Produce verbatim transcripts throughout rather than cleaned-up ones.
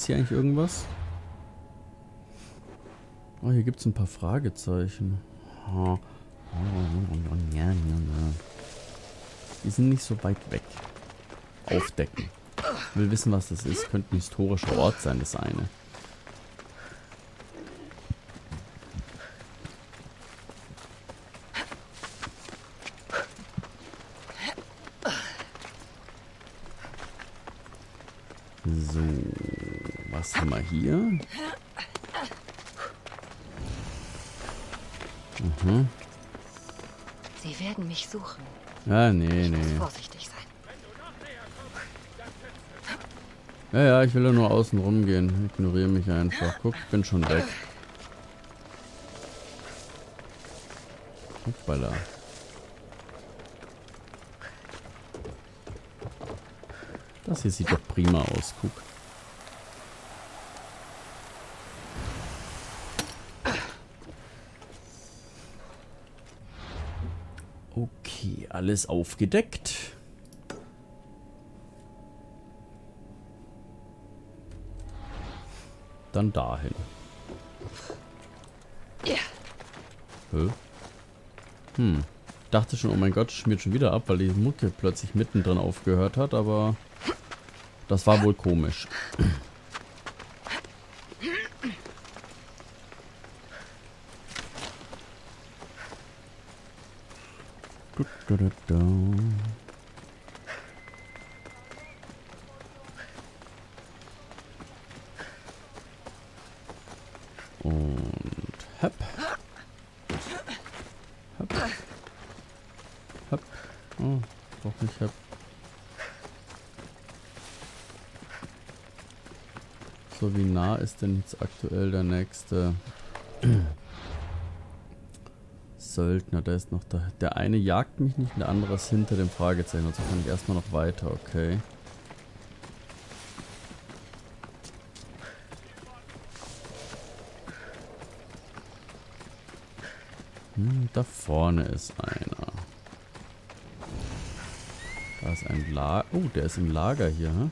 es hier eigentlich irgendwas? Oh, hier gibt es ein paar Fragezeichen. Oh. Die sind nicht so weit weg. Aufdecken. Ich will wissen, was das ist. Könnte ein historischer Ort sein, das eine. So, was haben wir hier? Mhm. Sie werden mich suchen. Ja, nee, Ich muss nee. vorsichtig sein. Ja, ja, ich will ja nur außen rum gehen. Ignoriere mich einfach. Guck, ich bin schon weg. Hoppala. Das hier sieht doch prima aus. Guck. Okay, alles aufgedeckt. Dann dahin. Ja. Hä? Hm. Dachte schon, oh mein Gott, schmiert schon wieder ab, weil die Mucke plötzlich mittendrin aufgehört hat, aber das war wohl komisch. Du, du, du, du. Und hopp. Hopp. Hopp. Oh, doch nicht hopp. So, wie nah ist denn jetzt aktuell der nächste Söldner? Der ist noch da. Der eine jagt mich nicht, der andere ist hinter dem Fragezeichen. Also kann ich erstmal noch weiter, okay. Hm, da vorne ist einer. Da ist ein Lager. Oh, der ist im Lager hier, hm?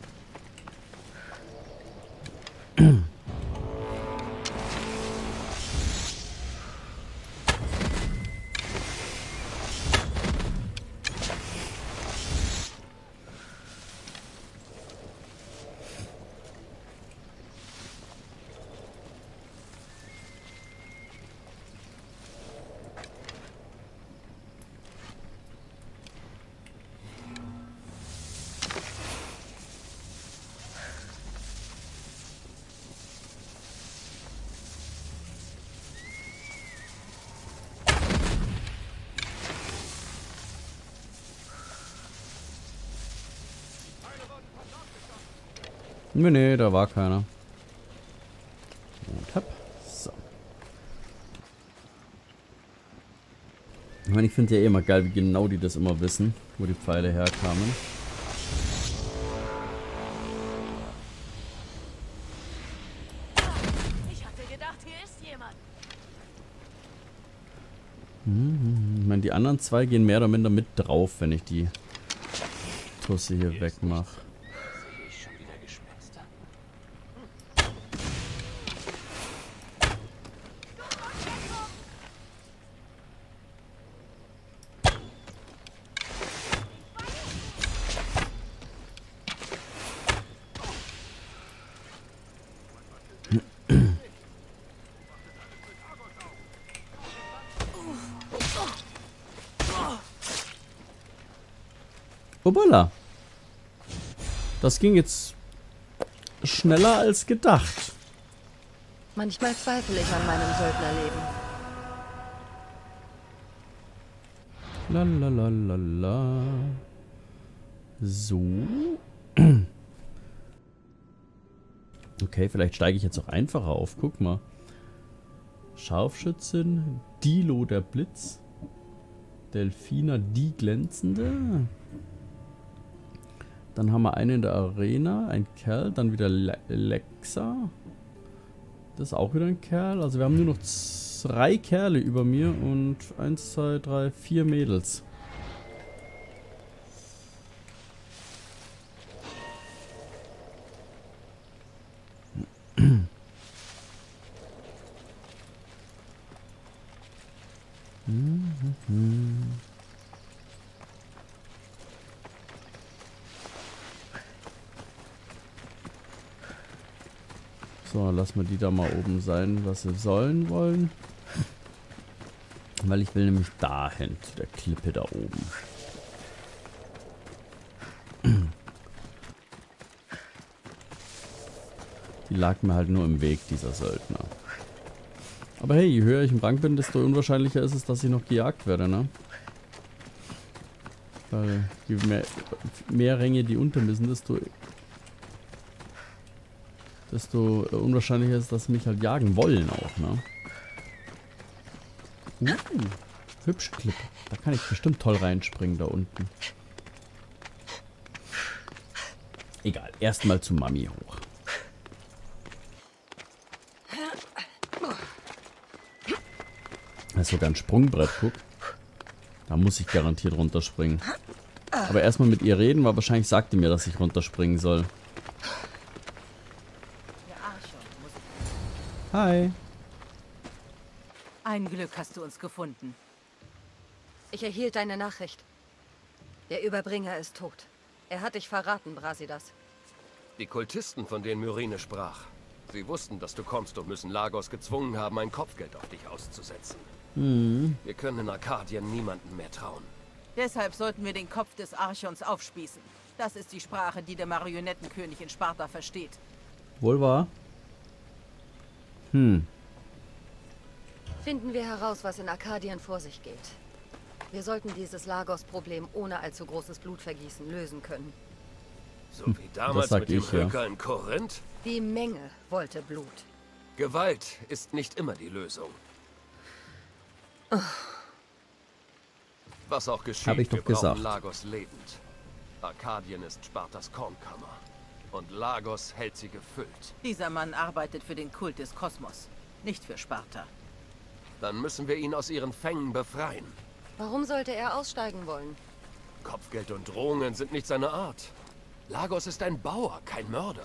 Nee, nee, da war keiner. Und hopp. So. Ich meine, ich finde ja eh immer geil, wie genau die das immer wissen, wo die Pfeile herkamen. Ich hatte gedacht, hier ist jemand. Mhm. Ich meine, die anderen zwei gehen mehr oder minder mit drauf, wenn ich die Tusse hier wegmache. Hoppala. Das ging jetzt schneller als gedacht. Manchmal zweifle ich an meinem Söldnerleben. Lalalala. So. Okay, vielleicht steige ich jetzt auch einfacher auf. Guck mal. Scharfschützin, Dilo der Blitz, Delfina die Glänzende. Dann haben wir einen in der Arena, ein Kerl, dann wieder Le Lexa. Das ist auch wieder ein Kerl. Also wir haben nur noch drei Kerle über mir und eins, zwei, drei, vier Mädels. So, lassen wir die da mal oben sein, was sie sollen wollen. Weil ich will nämlich dahin, zu der Klippe da oben. Die lag mir halt nur im Weg, dieser Söldner. Aber hey, je höher ich im Rang bin, desto unwahrscheinlicher ist es, dass ich noch gejagt werde, ne? Weil je mehr, mehr Ränge die unter mir sind, desto, desto unwahrscheinlicher ist es, dass sie mich halt jagen wollen auch, ne? Uh, hübsche Klippe. Da kann ich bestimmt toll reinspringen da unten. Egal, erstmal zu Mami hoch. Da ist sogar ein Sprungbrett, guck. Da muss ich garantiert runterspringen. Aber erstmal mit ihr reden, weil wahrscheinlich sagt die mir, dass ich runterspringen soll. Hi. Ein Glück hast du uns gefunden. Ich erhielt deine Nachricht. Der Überbringer ist tot. Er hat dich verraten, Brasidas. Die Kultisten, von denen Myrine sprach. Sie wussten, dass du kommst und müssen Lagos gezwungen haben, ein Kopfgeld auf dich auszusetzen. Hm. Wir können in Arkadien niemandem mehr trauen. Deshalb sollten wir den Kopf des Archons aufspießen. Das ist die Sprache, die der Marionettenkönig in Sparta versteht. Wohl wahr. Hm. Finden wir heraus, was in Arkadien vor sich geht. Wir sollten dieses Lagos-Problem ohne allzu großes Blutvergießen lösen können. So wie damals sag mit dem ich, ja. Höker in Korinth? Die Menge wollte Blut. Gewalt ist nicht immer die Lösung. Was auch geschieht, Hab ich doch wir brauchen gesagt. Lagos lebend. Arkadien ist Spartas Kornkammer. Und Lagos hält sie gefüllt. Dieser Mann arbeitet für den Kult des Kosmos, nicht für Sparta. Dann müssen wir ihn aus ihren Fängen befreien. Warum sollte er aussteigen wollen? Kopfgeld und Drohungen sind nicht seine Art. Lagos ist ein Bauer, kein Mörder.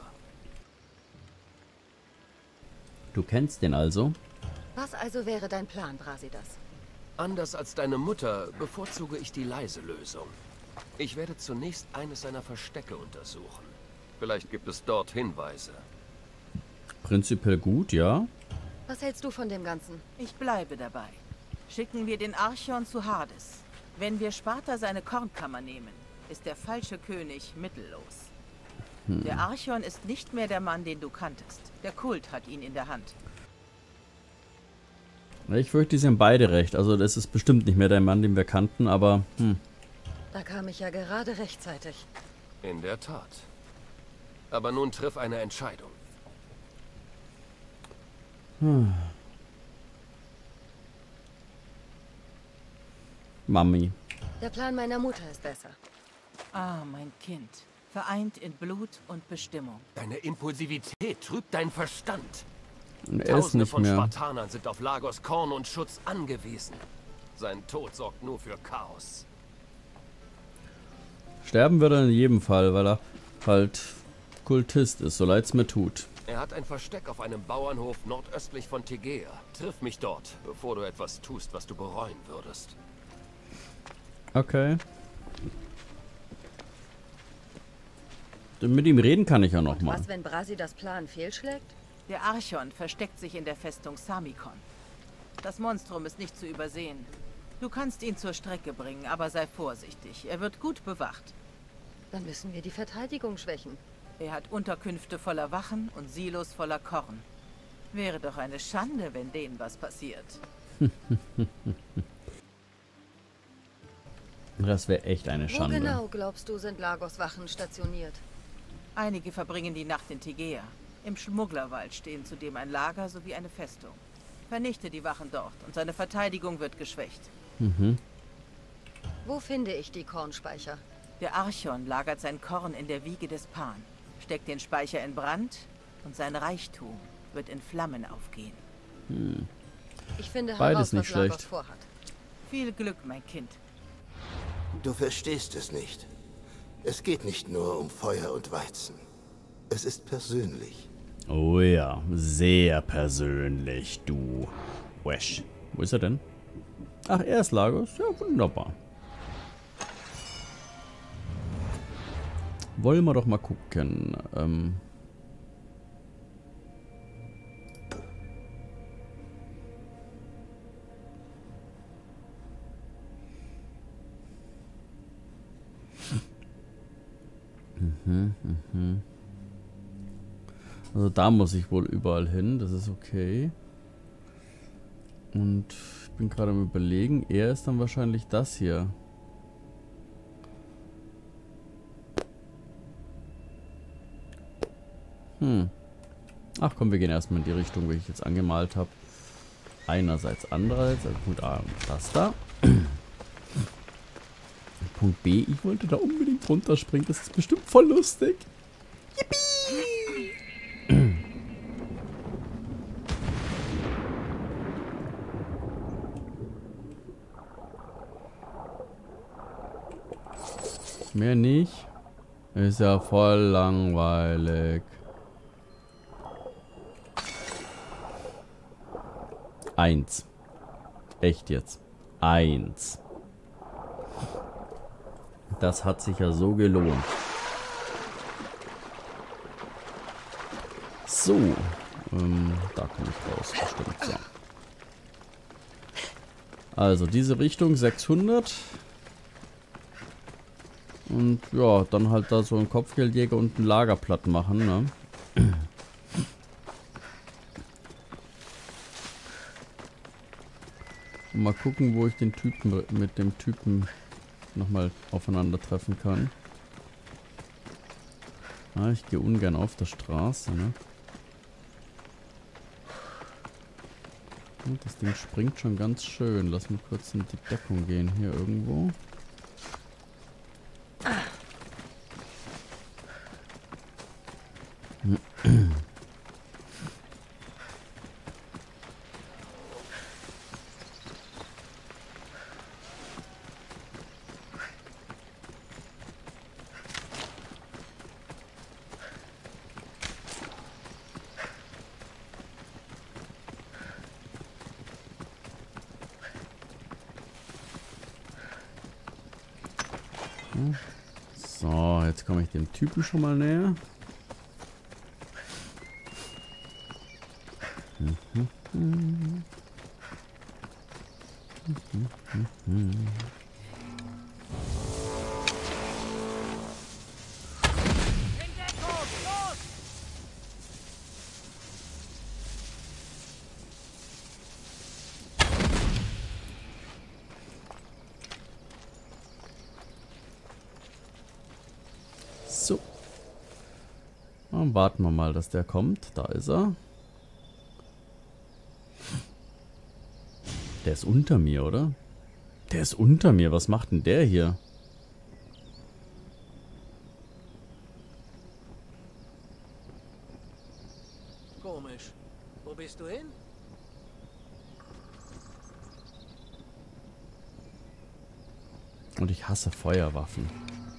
Du kennst den also? Was also wäre dein Plan, Brasidas? Anders als deine Mutter bevorzuge ich die leise Lösung. Ich werde zunächst eines seiner Verstecke untersuchen. Vielleicht gibt es dort Hinweise. Prinzipiell gut, ja. Was hältst du von dem Ganzen? Ich bleibe dabei. Schicken wir den Archon zu Hades. Wenn wir Sparta seine Kornkammer nehmen, ist der falsche König mittellos. Hm. Der Archon ist nicht mehr der Mann, den du kanntest. Der Kult hat ihn in der Hand. Ich fürchte, sie haben beide recht. Also das ist bestimmt nicht mehr der Mann, den wir kannten, aber hm. Da kam ich ja gerade rechtzeitig. In der Tat. Aber nun triff eine Entscheidung. Hm. Mami. Der Plan meiner Mutter ist besser. Ah, mein Kind. Vereint in Blut und Bestimmung. Deine Impulsivität trübt deinen Verstand. Und er ist Tausende nicht von mehr. Spartanern sind auf Lagos Korn und Schutz angewiesen. Sein Tod sorgt nur für Chaos. Sterben würde er in jedem Fall, weil er halt Kultist ist, so leid's mir tut. Er hat ein Versteck auf einem Bauernhof nordöstlich von Tegea. Triff mich dort, bevor du etwas tust, was du bereuen würdest. Okay. Mit ihm reden kann ich ja noch mal. Was, wenn Brasidas Plan fehlschlägt? Der Archon versteckt sich in der Festung Samikon. Das Monstrum ist nicht zu übersehen. Du kannst ihn zur Strecke bringen, aber sei vorsichtig. Er wird gut bewacht. Dann müssen wir die Verteidigung schwächen. Er hat Unterkünfte voller Wachen und Silos voller Korn. Wäre doch eine Schande, wenn denen was passiert. Das wäre echt eine Wo Schande. genau, glaubst du, sind Lagos Wachen stationiert? Einige verbringen die Nacht in Tegea. Im Schmugglerwald stehen zudem ein Lager sowie eine Festung. Vernichte die Wachen dort und seine Verteidigung wird geschwächt. Mhm. Wo finde ich die Kornspeicher? Der Archon lagert sein Korn in der Wiege des Pan, steckt den Speicher in Brand und sein Reichtum wird in Flammen aufgehen. Hm. Ich finde Beides heraus, nicht was Lagos schlecht. vorhat. Viel Glück, mein Kind. Du verstehst es nicht. Es geht nicht nur um Feuer und Weizen. Es ist persönlich. Oh ja, sehr persönlich, du. Wesh. Wo ist er denn? Ach, er ist Lagos? Ja, wunderbar. Wollen wir doch mal gucken. Ähm... Mhm, mhm. Also da muss ich wohl überall hin, das ist okay. Und ich bin gerade am Überlegen, er ist dann wahrscheinlich das hier. Hm. Ach komm, wir gehen erstmal in die Richtung, wie ich jetzt angemalt habe. Einerseits, andererseits, also Punkt A und das da. Punkt B, ich wollte da unbedingt runterspringen, das ist bestimmt voll lustig. Yippie! Mehr nicht. Ist ja voll langweilig. Eins. Echt jetzt. Eins. Das hat sich ja so gelohnt. So. Ähm, da komme ich raus. Bestimmt so. Also diese Richtung sechshundert. Und ja, dann halt da so ein Kopfgeldjäger und ein Lagerplatt machen, ne? Und mal gucken, wo ich den Typen mit dem Typen nochmal aufeinandertreffen kann. Ah, ich gehe ungern auf der Straße, ne? Und das Ding springt schon ganz schön. Lass mal kurz in die Deckung gehen hier irgendwo. So, jetzt komme ich dem Typen schon mal näher. So. Dann warten wir mal, dass der kommt. Da ist er. Der ist unter mir, oder? Der ist unter mir. Was macht denn der hier? Komisch. Wo bist du hin? Und ich hasse Feuerwaffen.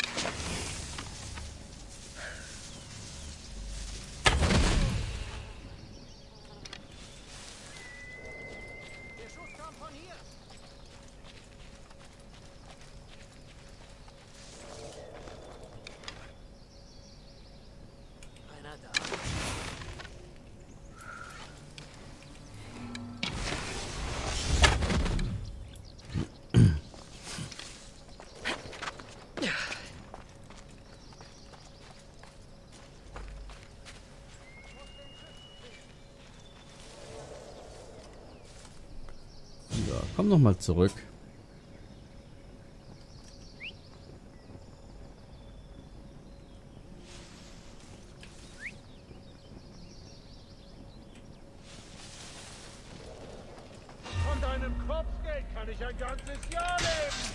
Komm noch mal zurück. Von deinem Kopfgeld kann ich ein ganzes Jahr leben.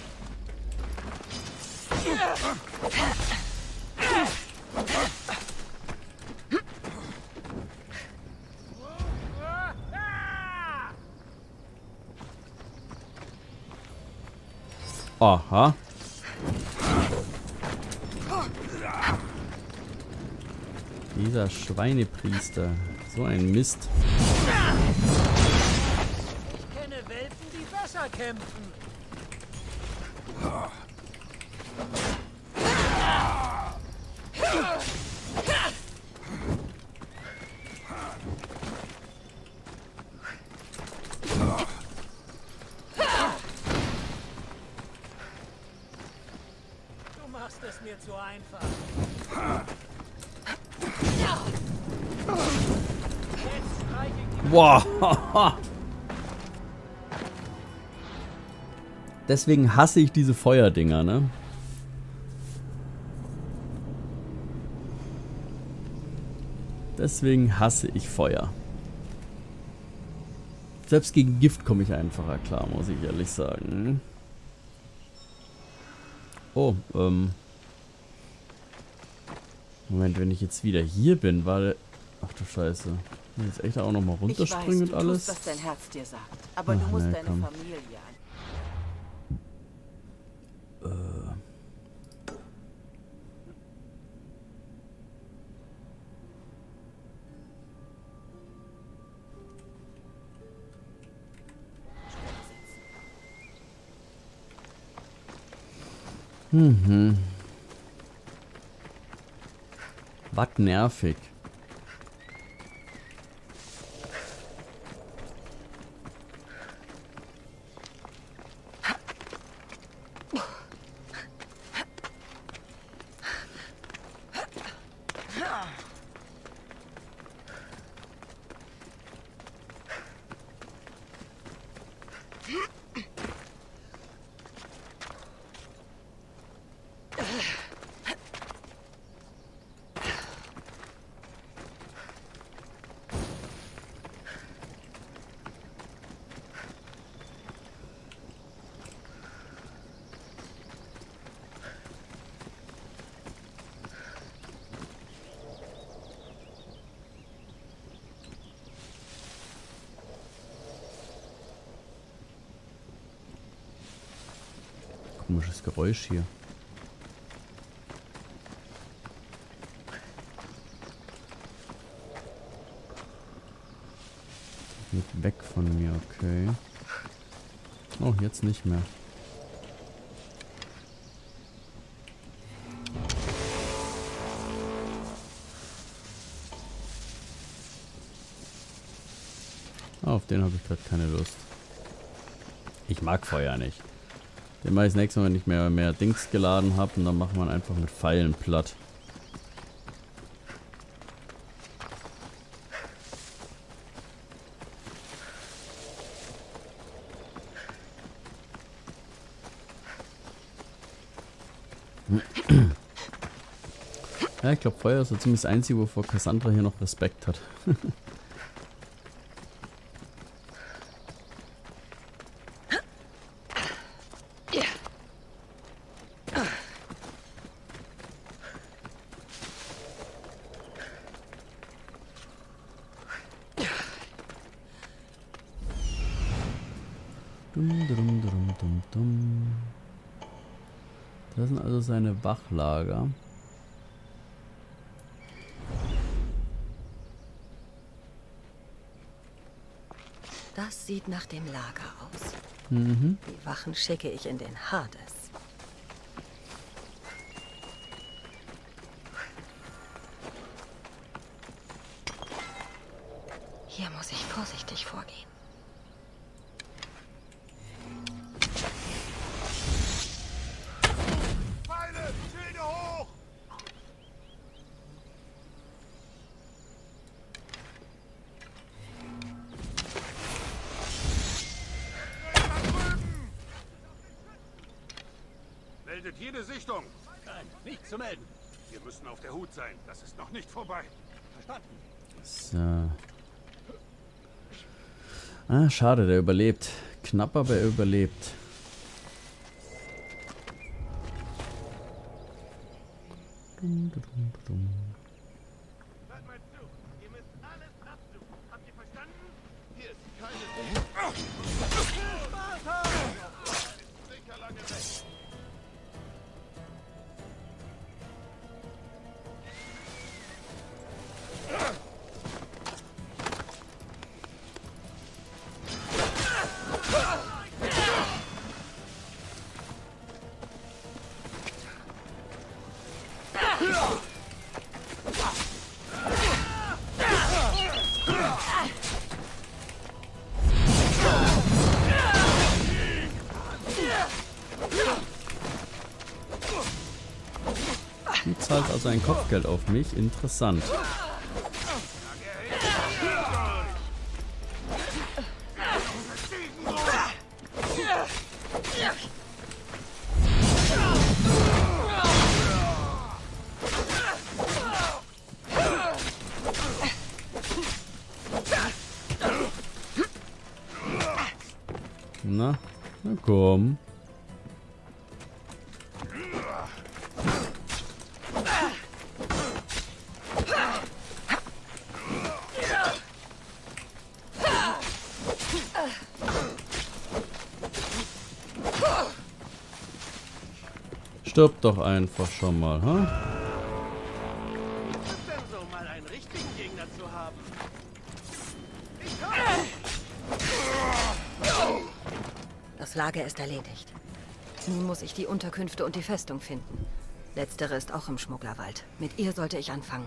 Aha. Dieser Schweinepriester. So ein Mist. Ich kenne Welpen, die besser kämpfen. Du machst es mir zu einfach. Jetzt streich ich die Wow. Deswegen hasse ich diese Feuerdinger, ne? Deswegen hasse ich Feuer. Selbst gegen Gift komme ich einfacher klar, muss ich ehrlich sagen. Oh, ähm. Moment, wenn ich jetzt wieder hier bin, weil... Ach du Scheiße. Ich jetzt echt auch nochmal runterspringen und alles. Ich weiß, du tust, was dein Herz dir sagt. Aber Ach, du musst nee, deine komm. Familie an. Äh. Mhm. Was nervig. Komisches Geräusch hier. Geht weg von mir, okay. Oh, jetzt nicht mehr. Ah, auf den habe ich gerade keine Lust. Ich mag Feuer nicht. Den mache ich das nächste Mal, wenn ich mehr, mehr Dings geladen habe, und dann machen wir ihn einfach mit Pfeilen platt. Ja, ich glaube, Feuer ist so ziemlich das Einzige, wovor Cassandra hier noch Respekt hat. Dum, dum, dum, dum, dum. Das sind also seine Wachlager. Das sieht nach dem Lager aus. Mhm. Die Wachen schicke ich in den Hades. Hier muss ich vorsichtig vorgehen. Pfeile! Schilde hoch! Meldet jede Sichtung. Nein, nicht zu melden. Wir müssen auf der Hut sein. Das ist noch nicht vorbei. Verstanden. So. Ah, schade, der überlebt. Knapp, aber er überlebt. Dum, dum, dum, dum. Hört mal zu. Ihr müsst alles absuchen. Habt ihr verstanden? Hier ist keine Sparta! Ist sicher lange weg. Die zahlt also ein Kopfgeld auf mich. Interessant. Na, na komm. Stirb doch einfach schon mal, ha? Was ist denn so, mal einen richtigen Gegner zu haben? Das Lager ist erledigt. Nun muss ich die Unterkünfte und die Festung finden. Letztere ist auch im Schmugglerwald. Mit ihr sollte ich anfangen.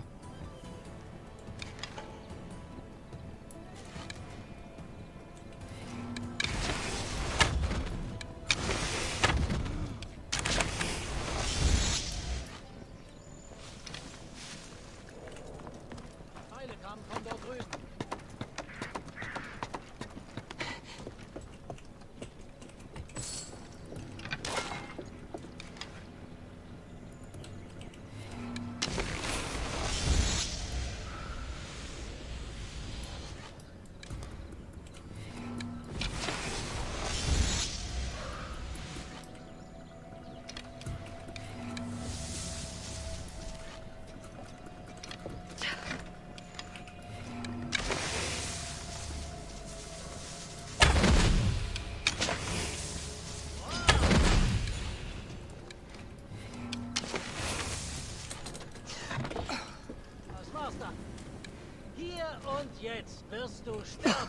Hier und jetzt wirst du sterben.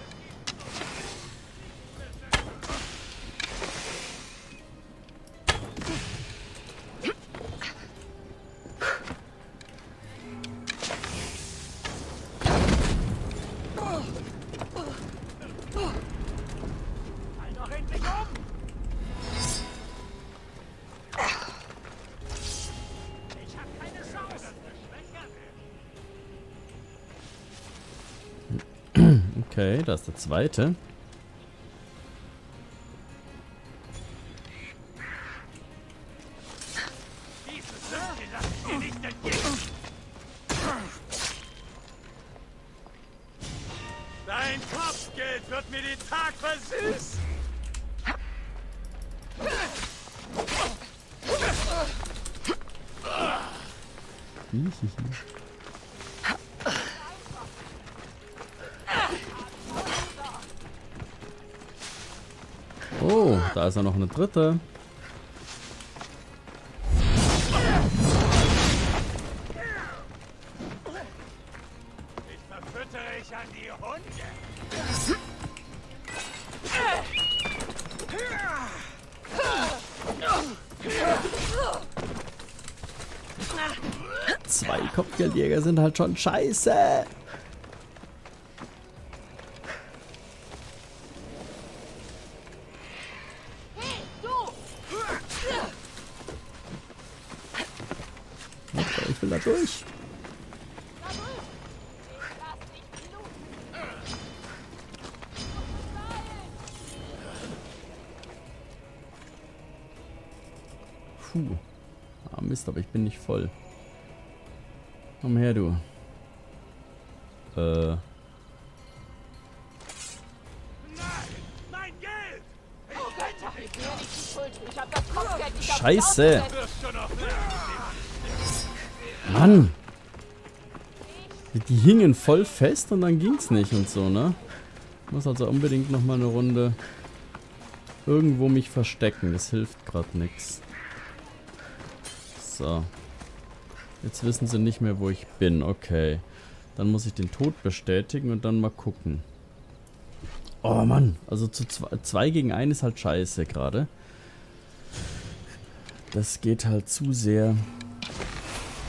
Fall doch endlich um! Ich hab keine Chance. Okay, da ist der zweite. Dein Kopfgeld wird mir den Tag versüßen. Oh, da ist ja noch eine dritte. Ich verfüttere ich an die Hunde. Zwei Kopfgeldjäger sind halt schon scheiße. Ich will da durch. Puh. Ah, Mist, aber ich bin nicht voll. Komm her, du. Äh. Nein, mein Geld! Ich hab das Kopfgeld nicht auf die Scheiße. ausgesetzt. Wirst du noch Mann! Die hingen voll fest und dann ging's nicht und so, ne? Ich muss also unbedingt nochmal eine Runde irgendwo mich verstecken. Das hilft gerade nichts. So. Jetzt wissen sie nicht mehr, wo ich bin. Okay. Dann muss ich den Tod bestätigen und dann mal gucken. Oh Mann. Also zu zwei, zwei gegen einen ist halt scheiße gerade. Das geht halt zu sehr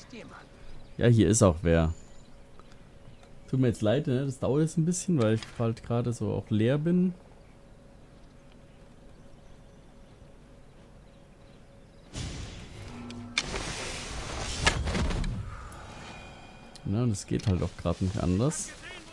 Ja, hier ist auch wer. Tut mir jetzt leid, ne? Das dauert jetzt ein bisschen, weil ich halt gerade so auch leer bin. Na, das geht halt auch gerade nicht anders.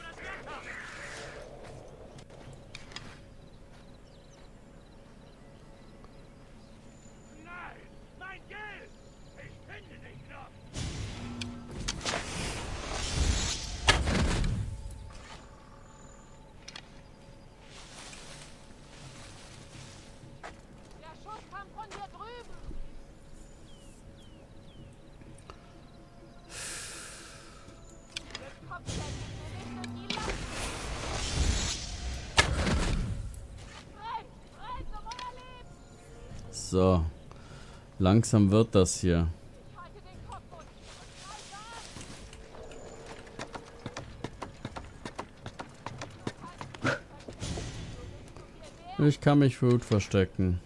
So, langsam wird das hier. Ich kann mich gut verstecken.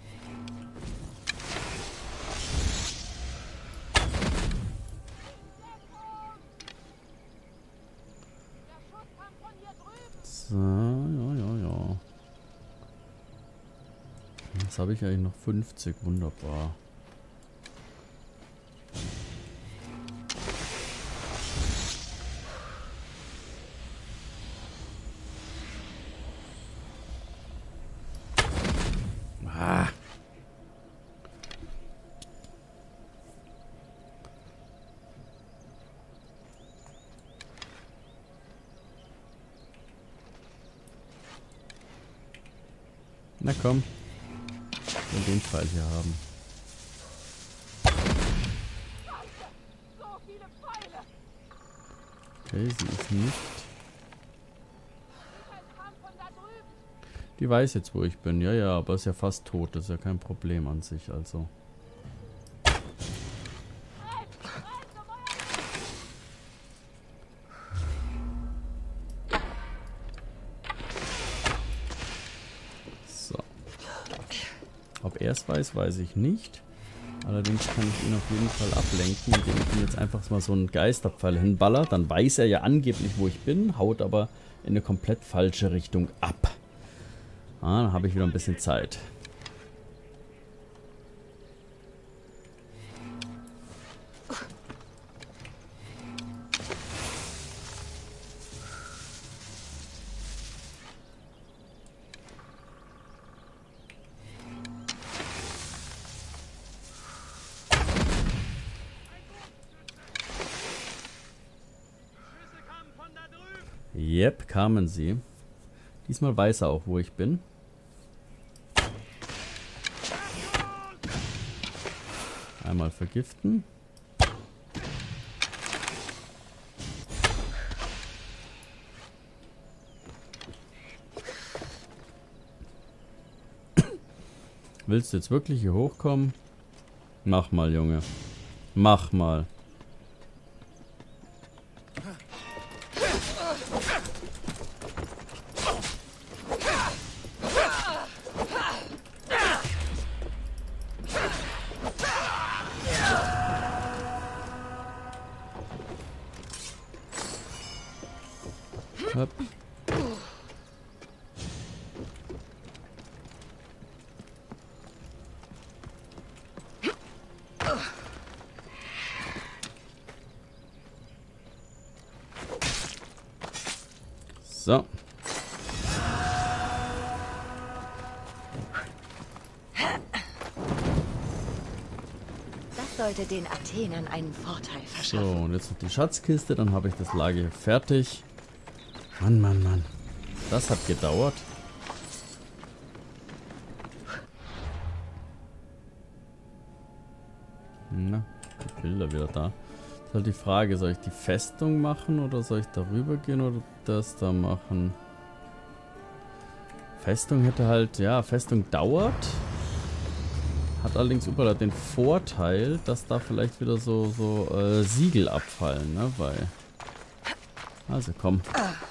So, ja, ja, ja. Jetzt habe ich eigentlich noch fünfzig, wunderbar. Ah. Na komm. Und den Pfeil hier haben. Okay, sie ist nicht. Die weiß jetzt, wo ich bin. Ja, ja, aber ist ja fast tot. Das ist ja kein Problem an sich, also. Ob er es weiß, weiß ich nicht. Allerdings kann ich ihn auf jeden Fall ablenken, indem ich ihm jetzt einfach mal so einen Geisterpfeil hinballer. Dann weiß er ja angeblich, wo ich bin, haut aber in eine komplett falsche Richtung ab. Ah, dann habe ich wieder ein bisschen Zeit. Yep, kamen sie. Diesmal weiß er auch, wo ich bin. Einmal vergiften. Willst du jetzt wirklich hier hochkommen? Mach mal, Junge. Mach mal. Hopp. So. Das sollte den Athenern einen Vorteil verschaffen. So, und jetzt noch die Schatzkiste, dann habe ich das Lager hier fertig. Mann, Mann, Mann. Das hat gedauert. Na, die Bilder wieder da. Ist halt die Frage, soll ich die Festung machen oder soll ich darüber gehen oder das da machen? Festung hätte halt, ja, Festung dauert. Hat allerdings überall den Vorteil, dass da vielleicht wieder so, so äh, Siegel abfallen, ne, weil... Also komm.